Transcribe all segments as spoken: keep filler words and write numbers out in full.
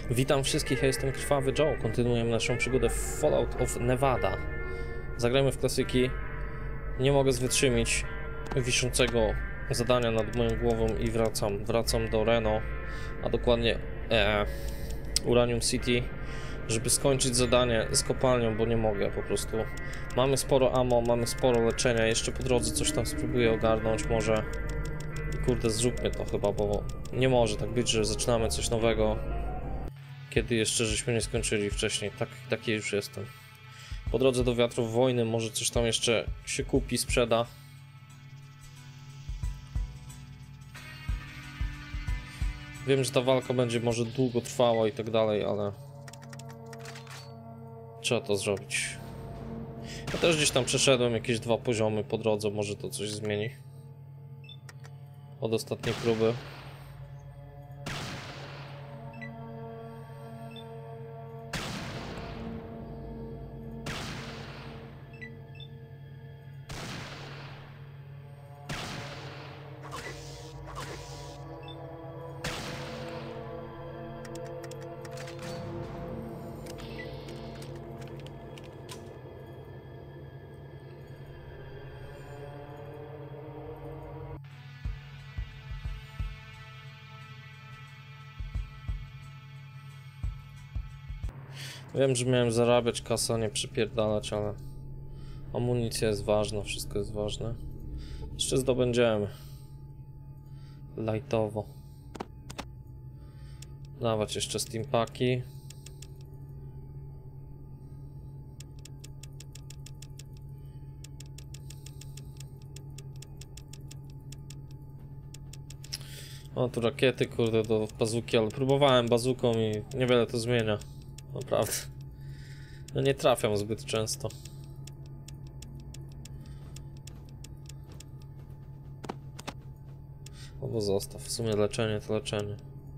Witam wszystkich, ja jestem Krwawy Joe. Kontynuujemy naszą przygodę w Fallout of Nevada. Zagrajmy w klasyki. Nie mogę wytrzymać wiszącego zadania nad moją głową i wracam. Wracam do Reno, a dokładnie e, Uranium City, żeby skończyć zadanie z kopalnią, bo nie mogę po prostu. Mamy sporo ammo, mamy sporo leczenia, jeszcze po drodze coś tam spróbuję ogarnąć może. I kurde, zróbmy to chyba, bo nie może tak być, że zaczynamy coś nowego, kiedy jeszcze żeśmy nie skończyli wcześniej. Tak, taki już jestem. Po drodze do wiatrów wojny może coś tam jeszcze się kupi, sprzeda. Wiem, że ta walka będzie może długo trwała i tak dalej, ale trzeba to zrobić. Ja też gdzieś tam przeszedłem jakieś dwa poziomy po drodze, może to coś zmieni od ostatniej próby. Wiem, że miałem zarabiać kasę, a nie przypierdalać, ale amunicja jest ważna, wszystko jest ważne. Jeszcze zdobędziemy. Lightowo. Dawać jeszcze steampaki. O, tu rakiety, kurde, do bazuki, ale próbowałem bazuką i niewiele to zmienia. Naprawdę. No nie trafiam zbyt często. Albo zostaw. W sumie leczenie to leczenie.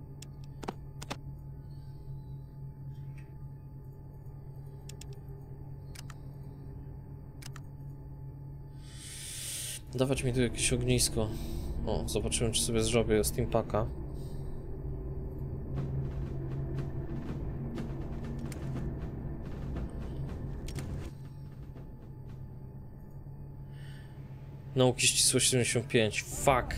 Dawać mi tu jakieś ognisko. O, zobaczyłem, czy sobie zrobię steampaka. Nauki ścisłość siedemdziesiąt pięć. Fuck.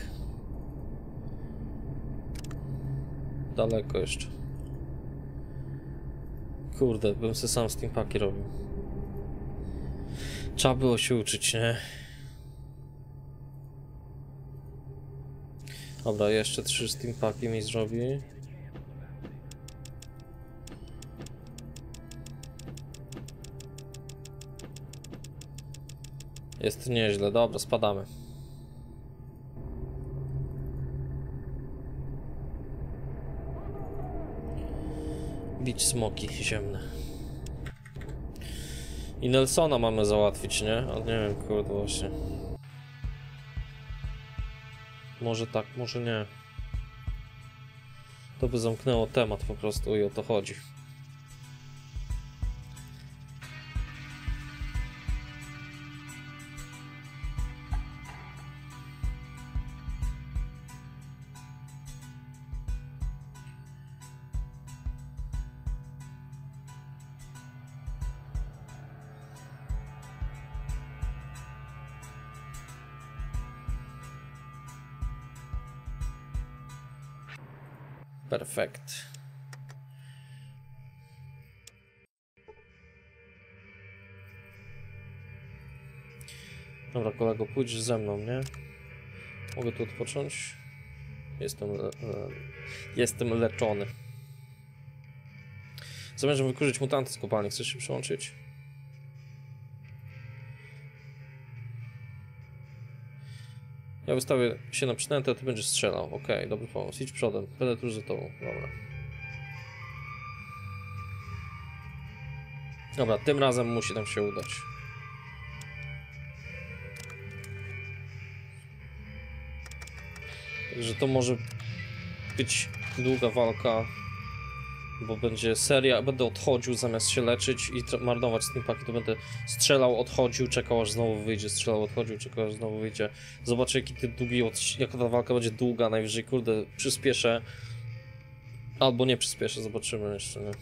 Daleko jeszcze. Kurde, bym sobie sam steampaki robił. Trzeba było się uczyć, nie? Dobra, jeszcze trzy steampaki mi zrobi. Jest nieźle, dobra, spadamy. Bić smoki ziemne. I Nelsona mamy załatwić, nie? A nie wiem, kurde, właśnie. Może tak, może nie. To by zamknęło temat po prostu i o to chodzi. Perfekt. Dobra, kolego, pójdź ze mną, nie? Mogę tu odpocząć? Jestem, le le jestem leczony. Zamierzam wykurzyć mutanty z kopalni. Chcesz się przyłączyć? Ja wystawię się na przynętę, a ty będziesz strzelał. Okej, okay, dobry pomysł. Idź przodem. Będę tuż za tobą. Dobra. Dobra, tym razem musi nam się udać. Także to może być długa walka, bo będzie seria, będę odchodził zamiast się leczyć i marnować steampaki, to będę strzelał, odchodził, czekał aż znowu wyjdzie, strzelał, odchodził, czekał aż znowu wyjdzie. Zobaczę, jaki ty długi, jaka ta walka będzie długa, najwyżej, kurde, przyspieszę Albo nie przyspieszę, zobaczymy jeszcze, nie?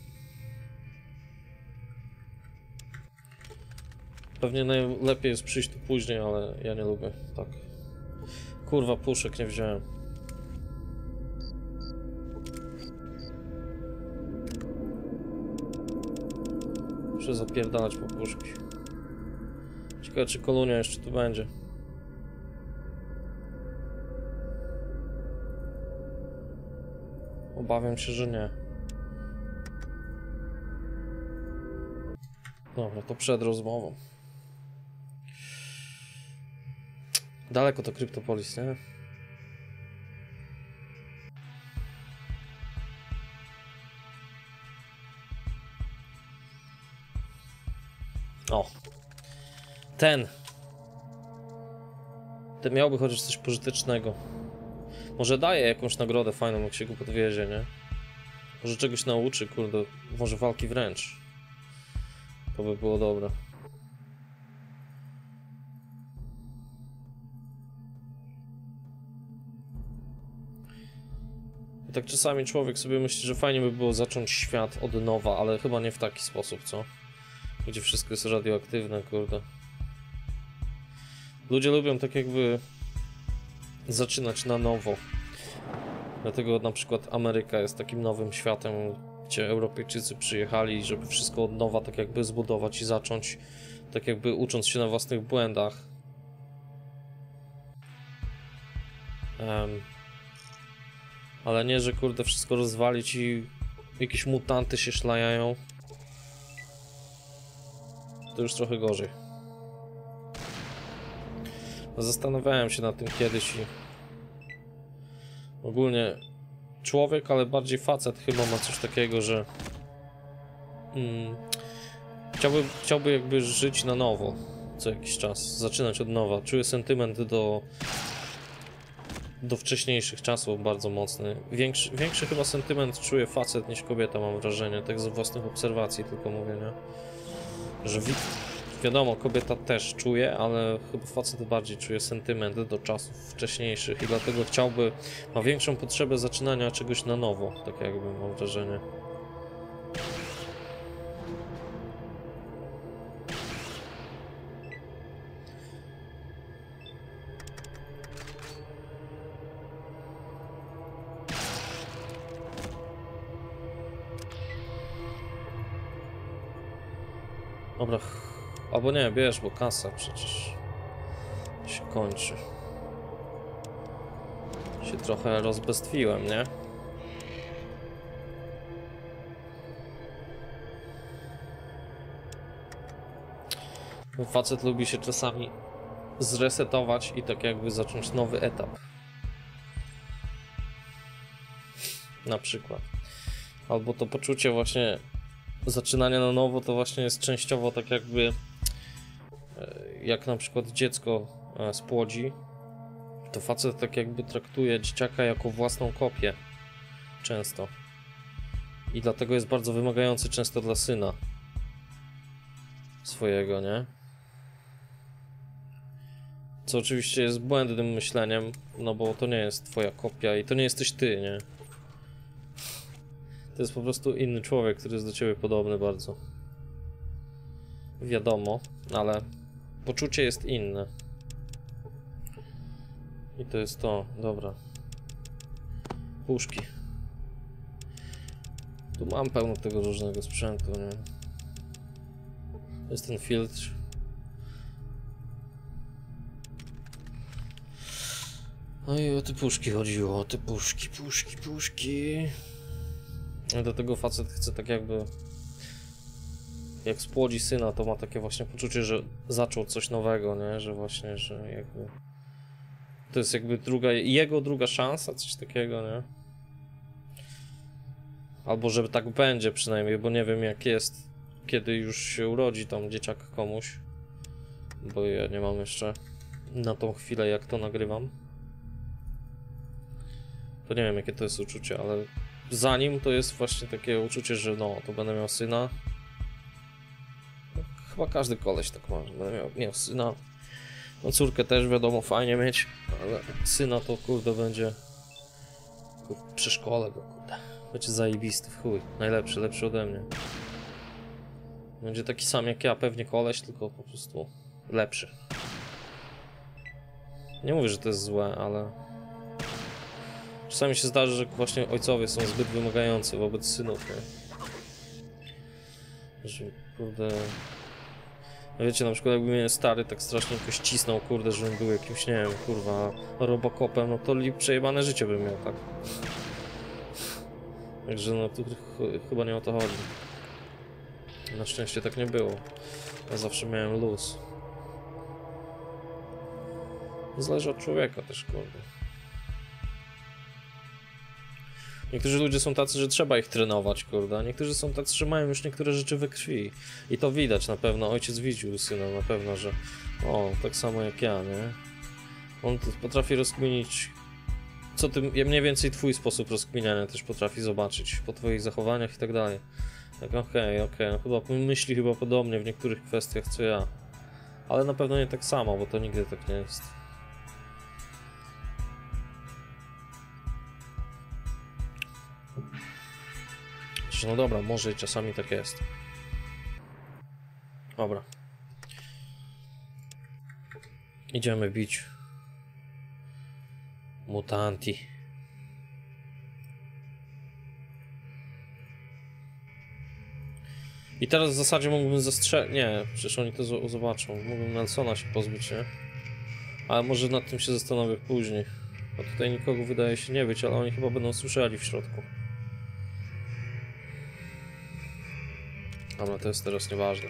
Pewnie najlepiej jest przyjść tu później, ale ja nie lubię, tak. Kurwa, puszek nie wziąłem. Muszę zapierdalać po puszki. Ciekawe, czy kolonia jeszcze tu będzie. Obawiam się, że nie. Dobra, to przed rozmową. Daleko to Kryptopolis, nie? O! Ten! Ten miałby chociaż coś pożytecznego. Może daje jakąś nagrodę fajną, jak się go podwiezie, nie? Może czegoś nauczy, kurde. Może walki wręcz. To by było dobre. I tak czasami człowiek sobie myśli, że fajnie by było zacząć świat od nowa, ale chyba nie w taki sposób, co? Gdzie wszystko jest radioaktywne, kurde. Ludzie lubią tak jakby zaczynać na nowo. Dlatego na przykład Ameryka jest takim nowym światem, gdzie Europejczycy przyjechali, żeby wszystko od nowa tak jakby zbudować i zacząć, tak jakby ucząc się na własnych błędach. Um, ale nie, że kurde wszystko rozwalić i jakieś mutanty się szlajają. To już trochę gorzej. Zastanawiałem się nad tym kiedyś i ogólnie człowiek, ale bardziej facet chyba ma coś takiego, że mm, chciałby, chciałby jakby żyć na nowo co jakiś czas, zaczynać od nowa. Czuję sentyment do do wcześniejszych czasów bardzo mocny. Większy, większy chyba sentyment czuje facet niż kobieta, mam wrażenie, tak z własnych obserwacji tylko mówię, nie? Że wi wiadomo, kobieta też czuje, ale chyba facet bardziej czuje sentyment do czasów wcześniejszych i dlatego chciałby, ma większą potrzebę zaczynania czegoś na nowo, tak jakby mam wrażenie. Dobra, albo nie, bierz, bo kasa przecież się kończy. Się trochę rozbestwiłem, nie? Facet lubi się czasami zresetować i tak jakby zacząć nowy etap. Na przykład. Albo to poczucie właśnie zaczynania na nowo to właśnie jest częściowo tak jakby jak na przykład dziecko spłodzi, to facet tak jakby traktuje dzieciaka jako własną kopię często i dlatego jest bardzo wymagający często dla syna swojego, nie? Co oczywiście jest błędnym myśleniem, no bo to nie jest twoja kopia i to nie jesteś ty, nie? To jest po prostu inny człowiek, który jest do ciebie podobny bardzo. Wiadomo, ale poczucie jest inne. I to jest to, dobra. Puszki. Tu mam pełno tego różnego sprzętu, nie? Jest ten filtr. No i o te puszki chodziło, o te puszki, puszki, puszki. Do tego facet chce tak jakby, jak spłodzi syna, to ma takie właśnie poczucie, że zaczął coś nowego, nie? Że właśnie, że jakby to jest jakby druga, jego druga szansa, coś takiego, nie? Albo że tak będzie przynajmniej, bo nie wiem jak jest, kiedy już się urodzi tam dzieciak komuś, bo ja nie mam jeszcze na tą chwilę jak to nagrywam. To nie wiem jakie to jest uczucie, ale zanim to jest właśnie takie uczucie, że no, to będę miał syna. Chyba każdy koleś tak ma, że będę miał, miał syna. No córkę też wiadomo, fajnie mieć, ale syna to kurde będzie w przedszkole go kurde Będzie zajebisty w chuj. Najlepszy, lepszy ode mnie. Będzie taki sam jak ja, pewnie koleś, tylko po prostu lepszy. Nie mówię, że to jest złe, ale... Czasami się zdarzy, że właśnie ojcowie są zbyt wymagający wobec synów, nie? Że, kurde... Wiecie, na przykład jakby mnie stary tak strasznie jakoś cisnął, kurde, żebym był jakimś, nie wiem, kurwa, robokopem, no to li przejebane życie bym miał, tak? Także no tu ch chyba nie o to chodzi. Na szczęście tak nie było. Ja zawsze miałem luz. Zależy od człowieka też, kurde. Niektórzy ludzie są tacy, że trzeba ich trenować, kurde, a niektórzy są tacy, że mają już niektóre rzeczy we krwi. I to widać na pewno, ojciec widział syna na pewno, że o, tak samo jak ja, nie? On potrafi rozkminić, co ty, mniej więcej twój sposób rozkminiania też potrafi zobaczyć po twoich zachowaniach i tak dalej. Tak, okej, okay, okej, okay. Chyba myśli chyba podobnie w niektórych kwestiach co ja. Ale na pewno nie tak samo, bo to nigdy tak nie jest. No dobra, może i czasami tak jest. Dobra. Idziemy bić mutanti. I teraz w zasadzie mógłbym zastrzelić... Nie, przecież oni to zobaczą. Mógłbym Nelsona się pozbyć, nie? Ale może nad tym się zastanowię później. Bo tutaj nikogo wydaje się nie być, ale oni chyba będą słyszeli w środku. Ale to jest teraz nieważne.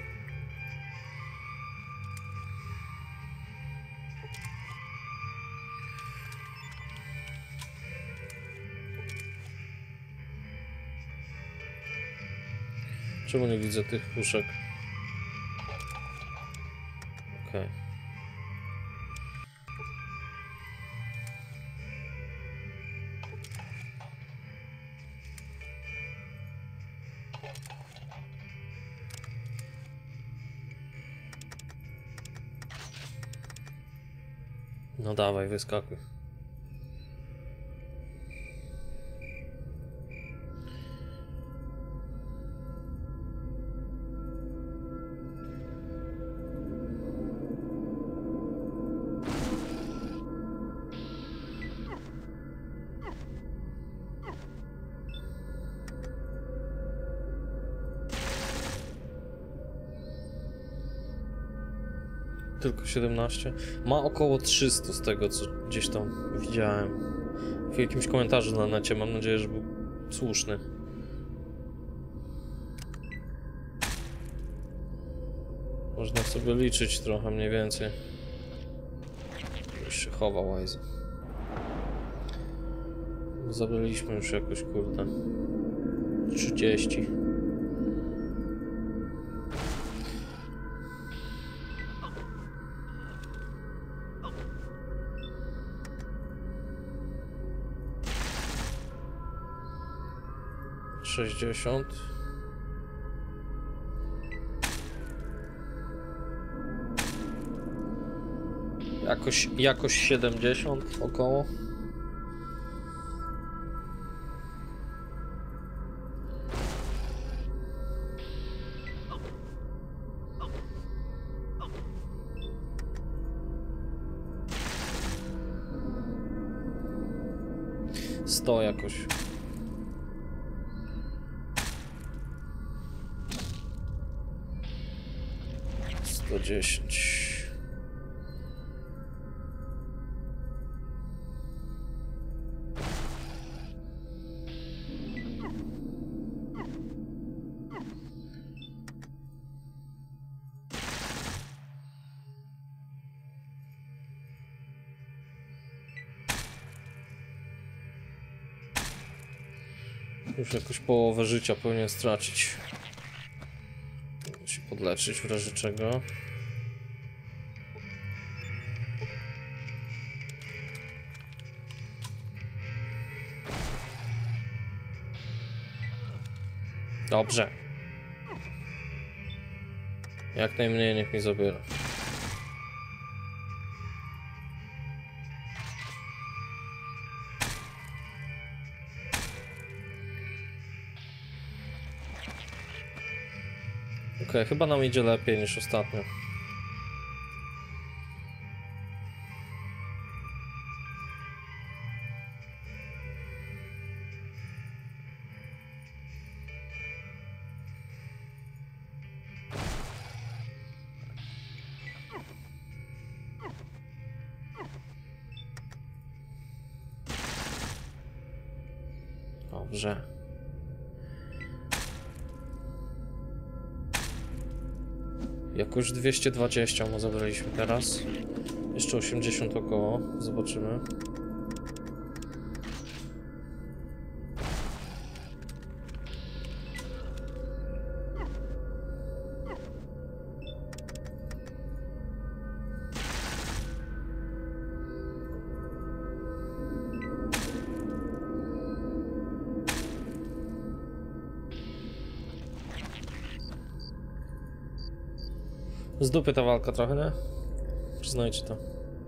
Czemu nie widzę tych puszek? Okej. Okay. No dawaj, wyskakuj. Tylko siedemnaście. Ma około trzysta z tego, co gdzieś tam widziałem. W jakimś komentarzu na necie. Mam nadzieję, że był słuszny. Można sobie liczyć trochę mniej więcej. Już się chowa łajza. Zabraliśmy już jakoś, kurde, trzydzieści. sześćdziesiąt. Jakoś, jakoś siedemdziesiąt około. sto jakoś. sto dziesięć. Już jakoś połowę życia powinien stracić. Musi podleczyć w razie czego. Dobrze. Jak najmniej niech mi zabiera. Okej, okay, chyba nam idzie lepiej niż ostatnio. Dobrze. Jakoś dwieście dwadzieścia mu zabraliśmy teraz. Jeszcze osiemdziesiąt około. Zobaczymy. Z dupy ta walka trochę, nie? Przyznajcie to.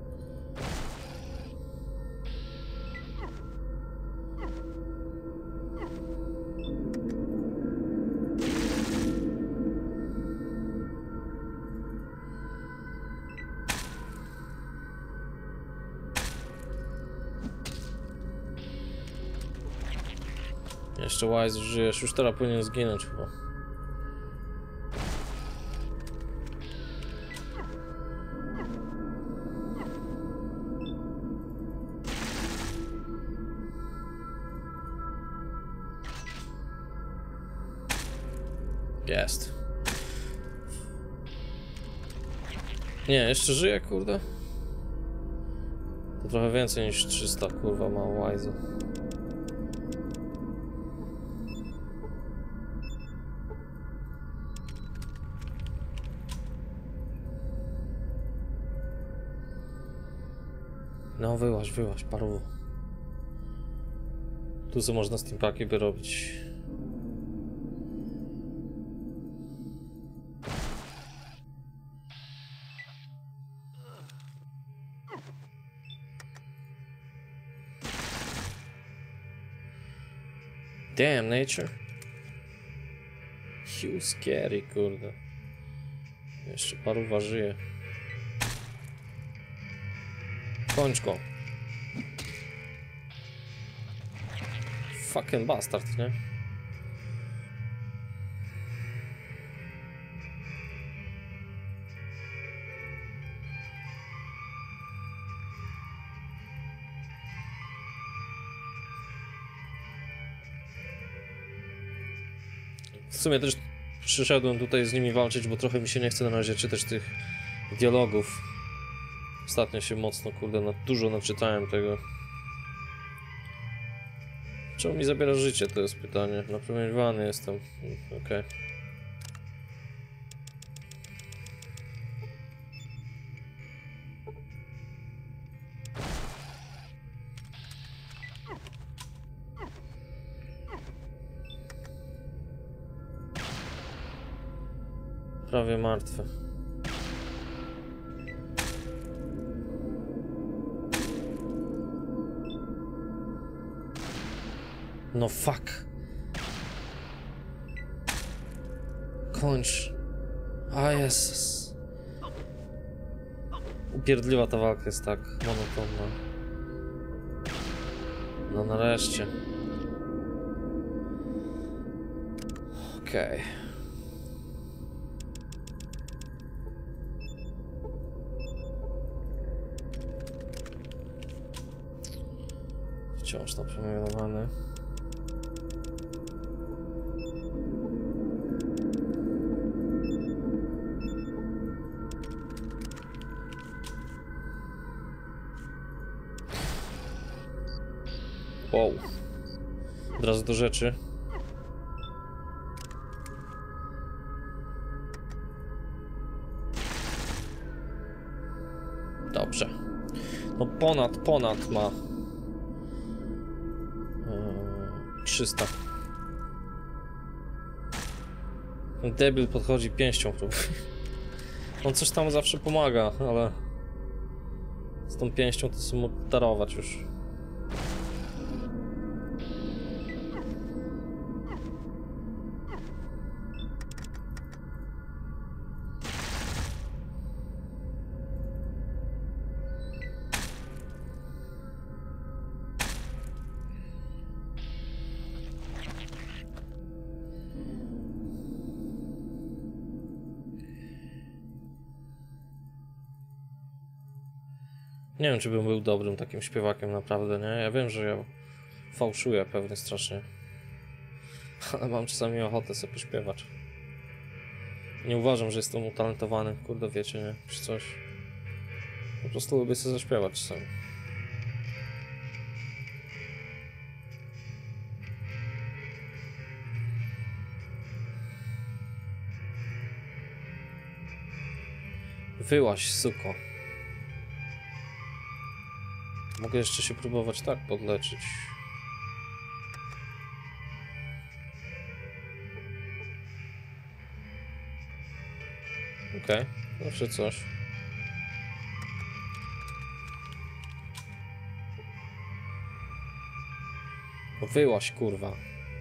Jeszcze Wise żyjesz, już teraz powinien zginąć chyba. Jest. Nie, jeszcze żyje, kurde. To trochę więcej niż trzysta, kurwa, ma Wise'u. No wyłaź, wyłaź, paru. Tu co można steampaki by robić. Damn, nature. Hugh scary, kurde. Jeszcze paru żyje. Kończ go. Fucking bastard, nie? W sumie też przyszedłem tutaj z nimi walczyć, bo trochę mi się nie chce na razie czytać tych dialogów. Ostatnio się mocno, kurde, na dużo naczytałem tego. Czemu mi zabiera życie, to jest pytanie. Napromieniowany jestem. Okej. Okay. Prawie martwy. No fuck. Kończ. A Jezus. Upierdliwa ta walka jest tak monotonna. No nareszcie. Okej. Okay. Wciąż napromieniowany. Wow. Od razu do rzeczy. Dobrze. No ponad, ponad ma. Yy, trzysta. Debil podchodzi pięścią. On coś tam zawsze pomaga, ale z tą pięścią to sobie mógł darować już. Nie wiem, czy bym był dobrym takim śpiewakiem naprawdę, nie? Ja wiem, że ja fałszuję pewnie strasznie. Ale mam czasami ochotę sobie pośpiewać. Nie uważam, że jestem utalentowany, kurde, wiecie, nie? Czy coś. Po prostu lubię sobie zaśpiewać czasami. Wyłaź, suko. Mogę jeszcze się próbować tak podleczyć. Okej, okay. Zawsze coś. Wyłaź, kurwa.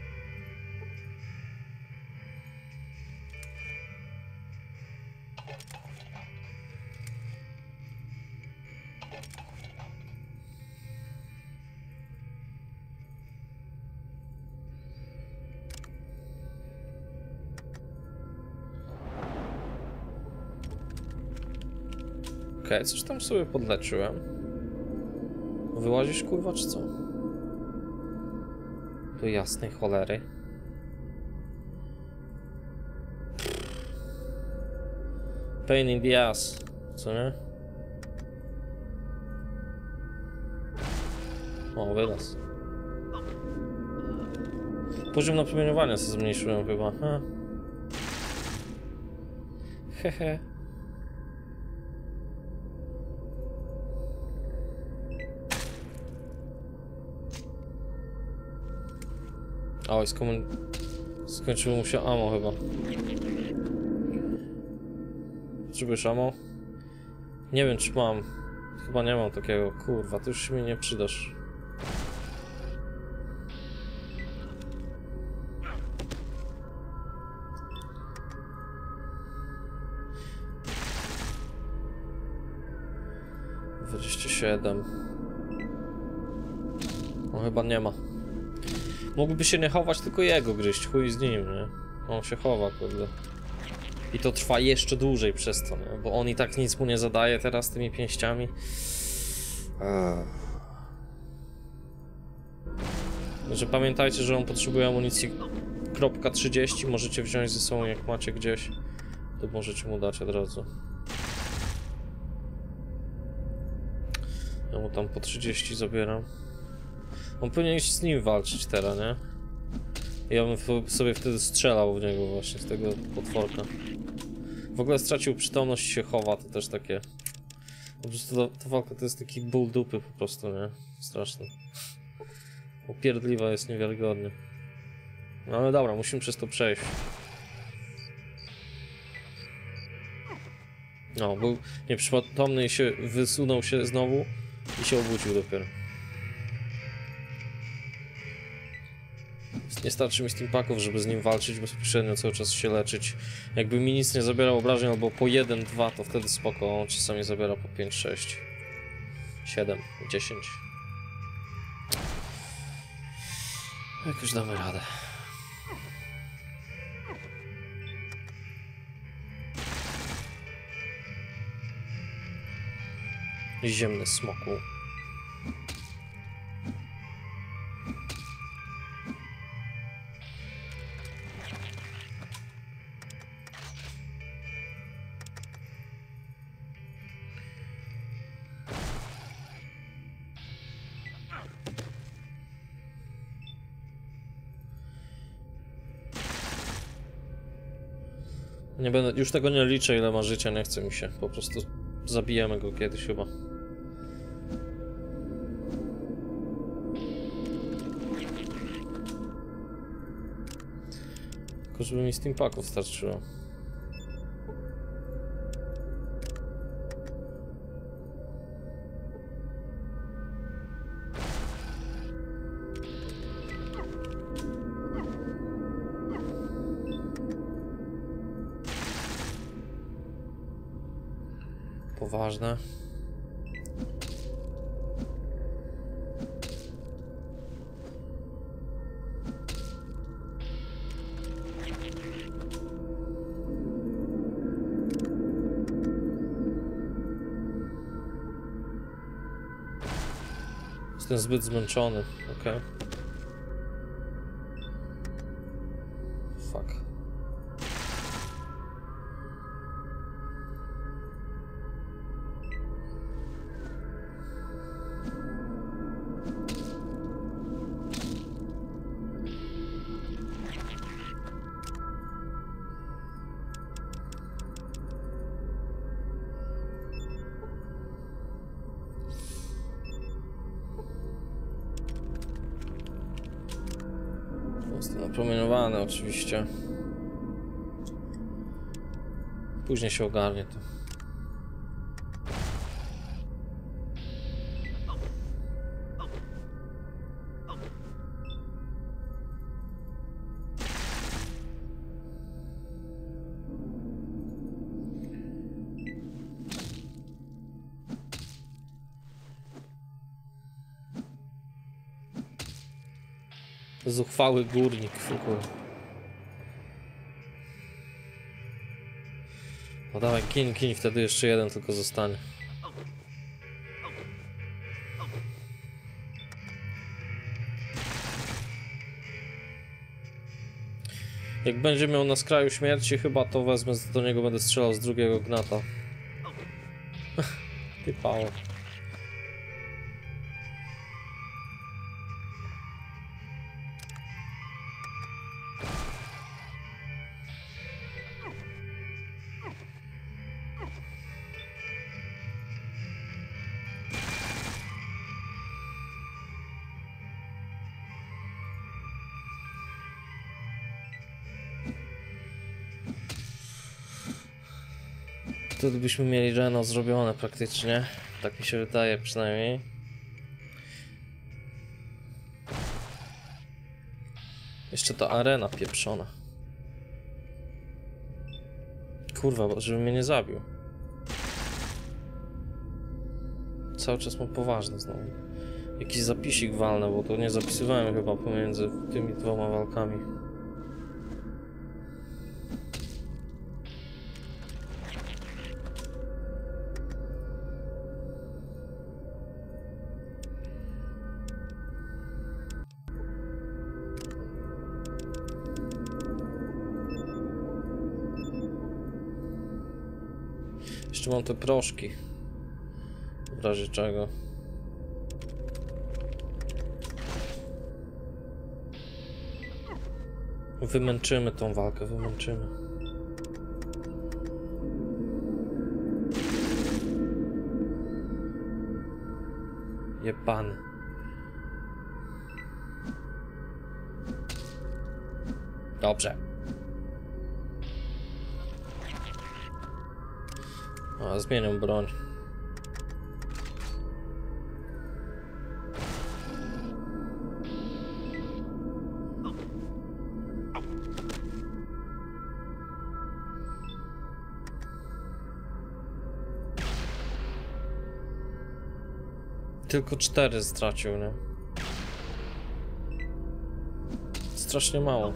Okej, okay, coś tam sobie podleczyłem. Wyłazisz, kurwa, czy co? Do jasnej cholery. Pain in the ass, co nie? O, wylaz. Poziom napromieniowania sobie zmniejszyłem chyba. Ha. Hehe. Oj, skomun... skończyło mu się ammo chyba. Potrzebujesz ammo? Nie wiem, czy mam. Chyba nie mam takiego. Kurwa, ty już się mi nie przydasz. dwadzieścia siedem. No chyba nie ma. Mógłby się nie chować, tylko jego gryźć, chuj z nim, nie? On się chowa, kurde. I to trwa jeszcze dłużej przez to, nie? Bo on i tak nic mu nie zadaje teraz tymi pięściami. Że pamiętajcie, że on potrzebuje amunicji kropka trzydzieści, możecie wziąć ze sobą, jak macie gdzieś, to możecie mu dać od razu. Ja mu tam po trzydzieści zabieram. On powinien iść z nim walczyć teraz, nie? Ja bym sobie wtedy strzelał w niego właśnie z tego potworka. W ogóle stracił przytomność i się chowa, to też takie... Po prostu ta, ta walka to jest taki ból dupy po prostu, nie? Straszny. Upierdliwa jest niewiarygodnie. No ale dobra, musimy przez to przejść. No, był nieprzytomny i się wysunął się znowu i się obudził dopiero. Nie starczy mi steampaków, żeby z nim walczyć bezpośrednio, cały czas się leczyć. Jakby mi nic nie zabierał obrażeń, albo po jeden, dwa, to wtedy spoko. On czasami zabiera po pięć, sześć, siedem, dziesięć. Jakoś damy radę. Ziemny smoku. Nie będę, już tego nie liczę, ile ma życia, nie chce mi się. Po prostu zabijemy go kiedyś chyba. Tylko żeby mi steampaków starczyło. Poważne. Jestem zbyt zmęczony, okej. Okay. Fuck. Jestem napromieniowany oczywiście. Później się ogarnie to. Zuchwały górnik w ogóle. No dawaj, kin, kin, wtedy jeszcze jeden tylko zostanie. Jak będzie miał na skraju śmierci, chyba to wezmę, do niego będę strzelał z drugiego gnata. Typało. Wtedy byśmy mieli Reno zrobione praktycznie. Tak mi się wydaje przynajmniej. Jeszcze ta arena pieprzona. Kurwa, żeby mnie nie zabił. Cały czas mam poważny znowu. Jakiś zapisik walnę, bo to nie zapisywałem chyba pomiędzy tymi dwoma walkami. Jeszcze mam te proszki. W razie czego. Wymęczymy tą walkę, wymęczymy. Jebany. Dobrze. A, zmieniam broń. Tylko cztery stracił, nie? Strasznie mało.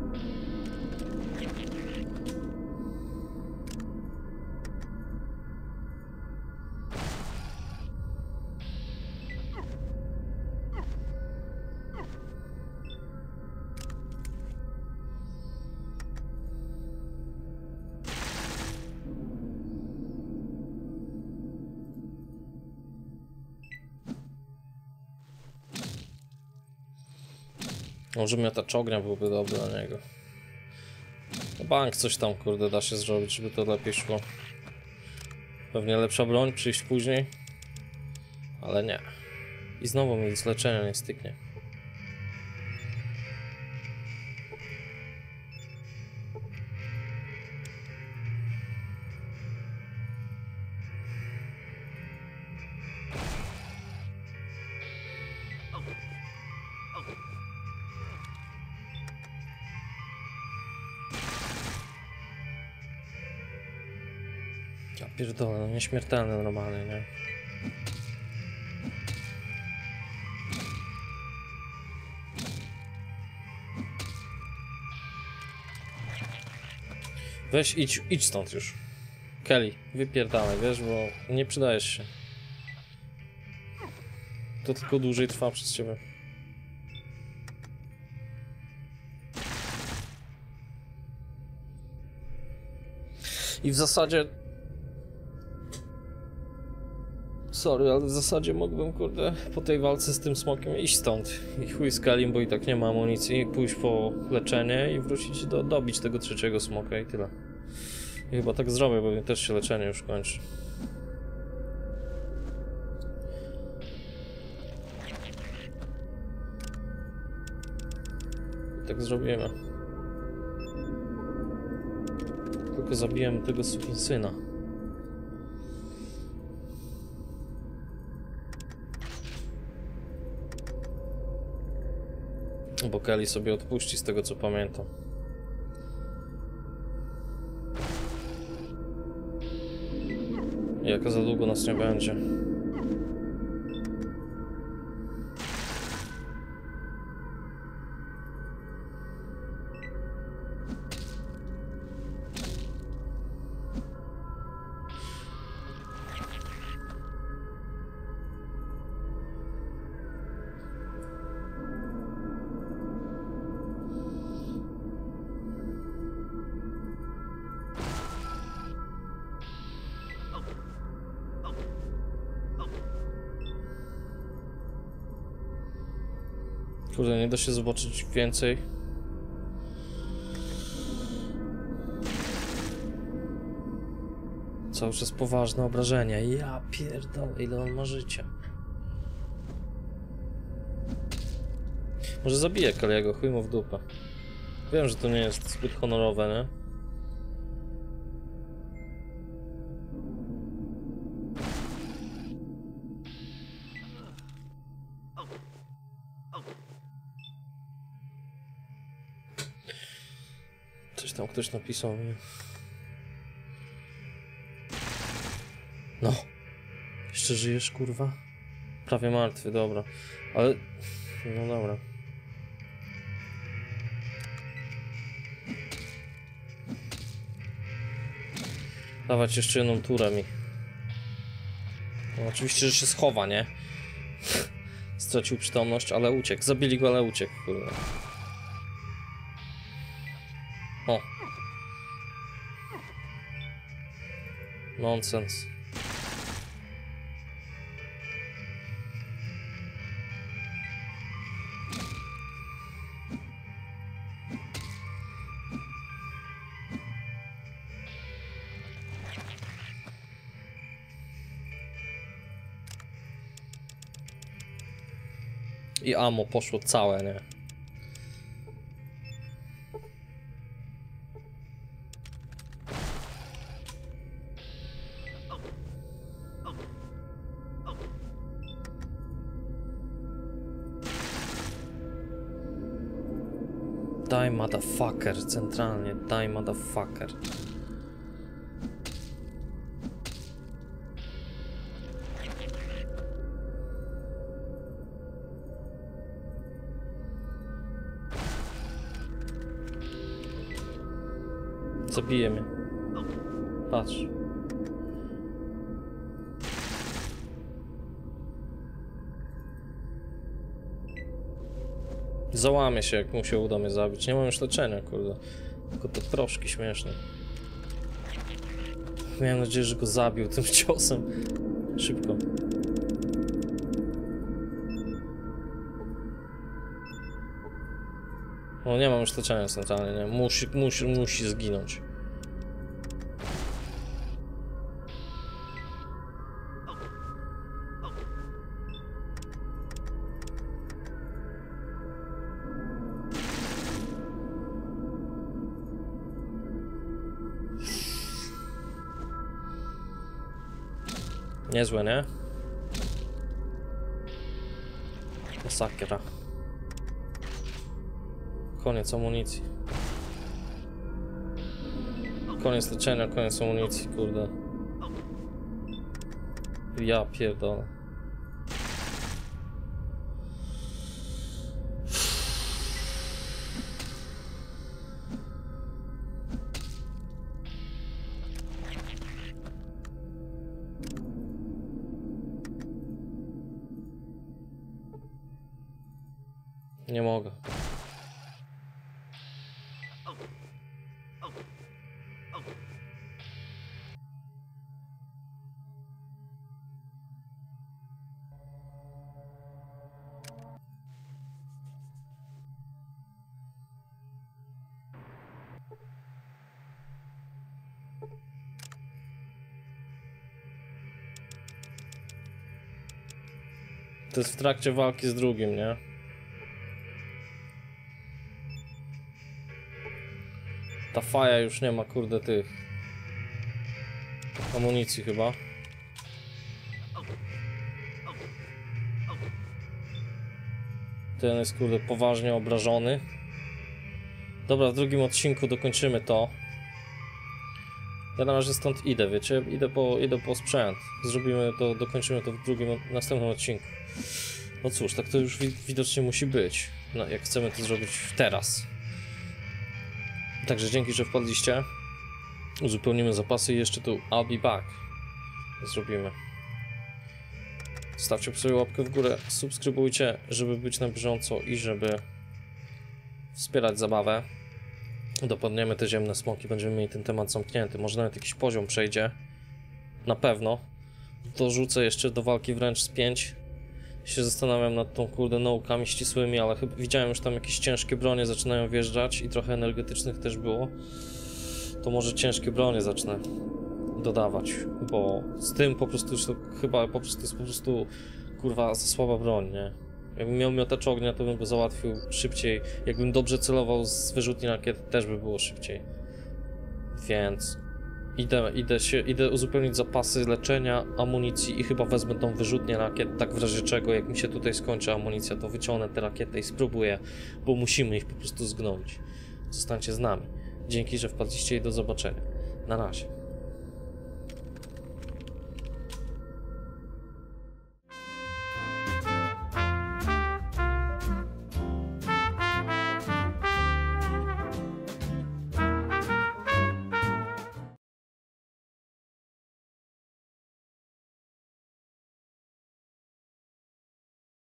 Może miotacz ognia byłby dobry na niego. No bank coś tam, kurde, da się zrobić, żeby to lepiej szło. Pewnie lepsza broń przyjść później. Ale nie. I znowu mi z leczenia nie styknie. Ja pierdolę, no nieśmiertelny normalnie, nie? Weź idź, idź stąd już. Kelly, wypierdalaj, wiesz, bo nie przydajesz się. To tylko dłużej trwa przez ciebie. I w zasadzie... Sorry, ale w zasadzie mógłbym, kurde, po tej walce z tym smokiem iść stąd. I chuj z Kalim, bo i tak nie ma amunicji, pójść po leczenie i wrócić do... dobić tego trzeciego smoka i tyle. I chyba tak zrobię, bo mi też się leczenie już kończy. I tak zrobimy. Tylko zabijemy tego sukinsyna. Bo Kelly sobie odpuści z tego, co pamiętam. Jaka za długo nas nie będzie. Kurde, nie da się zobaczyć więcej. Cały czas poważne obrażenia. Ja pierdolę, ile on ma życia. Może zabiję Kaliego, chuj mu w dupę. Wiem, że to nie jest zbyt honorowe, nie? Coś tam ktoś napisał, nie? No. Jeszcze żyjesz, kurwa? Prawie martwy, dobra. Ale... No dobra. Dawać jeszcze jedną turę mi. No, oczywiście, że się schowa, nie? Stracił przytomność, ale uciekł. Zabili go, ale uciekł, kurwa. O. Nonsens. I ammo poszło całe, nie? Die motherfucker, centralnie, die motherfucker. Zabije mnie. Patrz. Załamie się, jak mu się uda mnie zabić. Nie mam już leczenia, kurde. Tylko te proszki śmieszne. Miałem nadzieję, że go zabił tym ciosem. Szybko. No nie mam już leczenia centralnie, nie? Musi, musi, musi zginąć. Niezłe, nie? Masakra. Koniec amunicji. Koniec leczenia, koniec amunicji, kurde. Ja pierdolę. Nie mogę. To jest w trakcie walki z drugim, nie? Ta faja już nie ma, kurde, tych amunicji chyba. Ten jest, kurde, poważnie obrażony. Dobra, w drugim odcinku dokończymy to. Ja na razie stąd idę, wiecie? Idę po, idę po sprzęt. Zrobimy to, dokończymy to w drugim, następnym odcinku. No cóż, tak to już widocznie musi być. No, jak chcemy to zrobić teraz. Także dzięki, że wpadliście. Uzupełnimy zapasy i jeszcze tu I'll be back zrobimy. Stawcie sobie łapkę w górę, subskrybujcie, żeby być na bieżąco i żeby wspierać zabawę. Dopadniemy te ziemne smoki, będziemy mieli ten temat zamknięty. Może nawet jakiś poziom przejdzie. Na pewno. Dorzucę jeszcze do walki wręcz z pięć. Się zastanawiam nad tą, kurde, naukami ścisłymi, ale chyba widziałem już tam jakieś ciężkie bronie zaczynają wjeżdżać i trochę energetycznych też było. To może ciężkie bronie zacznę dodawać, bo z tym po prostu już to chyba po prostu jest po prostu, kurwa, za słaba broń, nie? Jakbym miał miotacz ognia, to bym go załatwił szybciej. Jakbym dobrze celował z wyrzutni rakiet, też by było szybciej. Więc idę, idę, się, idę uzupełnić zapasy leczenia, amunicji i chyba wezmę tą wyrzutnię rakiet, tak w razie czego, jak mi się tutaj skończy amunicja, to wyciągnę te rakiety i spróbuję, bo musimy ich po prostu zgnoić. Zostańcie z nami. Dzięki, że wpadliście i do zobaczenia. Na razie.